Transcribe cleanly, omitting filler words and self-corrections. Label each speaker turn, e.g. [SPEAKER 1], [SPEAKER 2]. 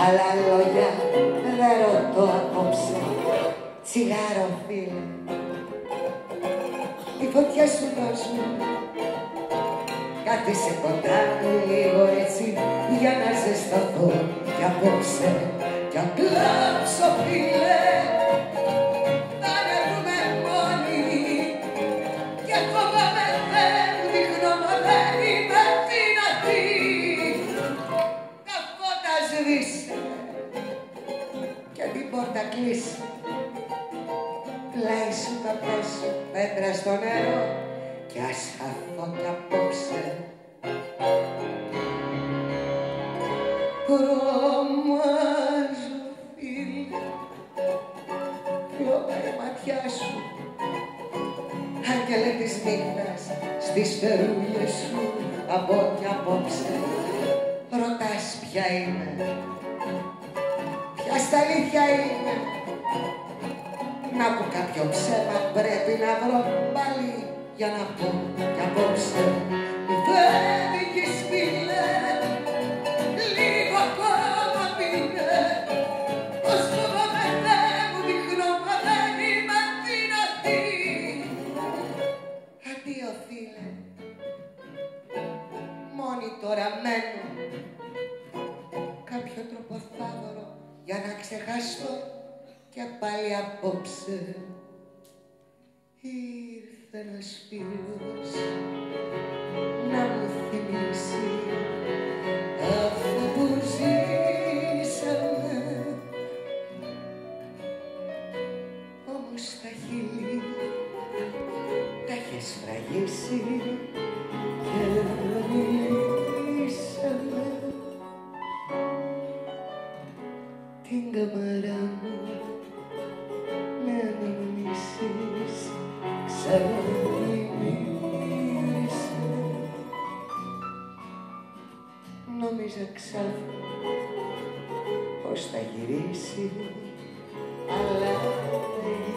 [SPEAKER 1] άλλα λόγια δεν ρωτώ απόψε. Τσιγάρο φίλε, τη φωτιά σου δώσ' μου. Κάθισε κοντά μου λίγο έτσι για να ζεσταθώ κι απόψε κι αν κλάψω φίλε θα ανέβουμε μόνοι και φοβάμαι δεν δείχνω μα δεν είμαι δυνατή. Τα φώτα σβήσε και την πόρτα κλείσε, πλάι σου θα πέσω πέτρα στο νερό κι ας χαθώ κι απόψε. Κρομάζω φίλε, πλώτα η ματιά σου, άγγελε της νύχτας στις φερούλες σου από κι απόψε. Ρωτάς ποια είναι, ποια στα αλήθεια είναι, να πω κάποιο ψέμα πρέπει να βρω πάλι για να πω κι απόψε. Μη φεύγεις φίλε, λίγο ακόμα μείνε, πως φοβάμαι δεν μου δείχνω μα δεν είμαι δυνατή. Αντίο φίλε, μόνη τώρα μένω, κάποιο τρόπο θα βρω για να ξεχάσω και πάλι απόψε. Ήρθε ένας φίλος να μου θυμίσει αυτό που ζήσαμε, όμως τα χείλη τα έχεις σφραγίσει και μιλήσαμε. Την καμαρά μου να αναμνήσεις ξαναμίλησε. Νόμιζα ξάφνου πως θα γυρίσει, αλλά